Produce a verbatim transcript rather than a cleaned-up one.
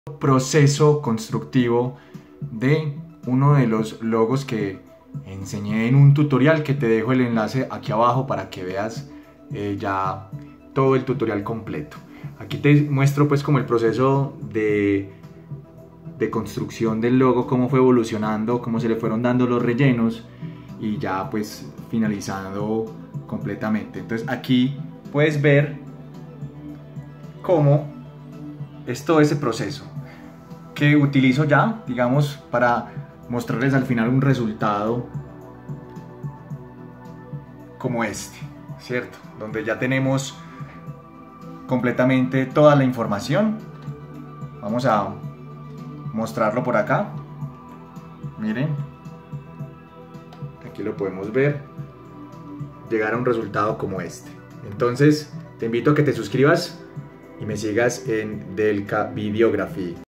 Proceso constructivo de uno de los logos que enseñé en un tutorial, que te dejo el enlace aquí abajo para que veas eh, ya todo el tutorial completo. Aquí te muestro pues como el proceso de, de construcción del logo, cómo fue evolucionando, cómo se le fueron dando los rellenos y ya pues finalizando completamente. Entonces aquí puedes ver cómo es todo ese proceso que utilizo ya, digamos, para mostrarles al final un resultado como este, ¿cierto? Donde ya tenemos completamente toda la información. Vamos a mostrarlo por acá. Miren, aquí lo podemos ver, llegar a un resultado como este. Entonces te invito a que te suscribas y me sigas en Delca Videography.